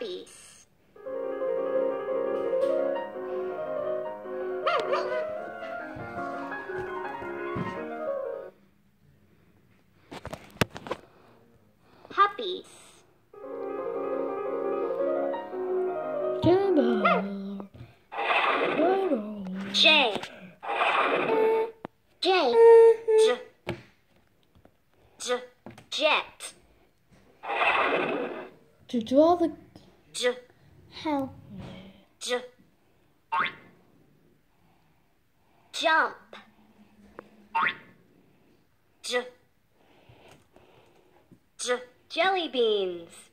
Puppies. Puppies. J. J. Jet. To draw the How? Jump. Jelly beans.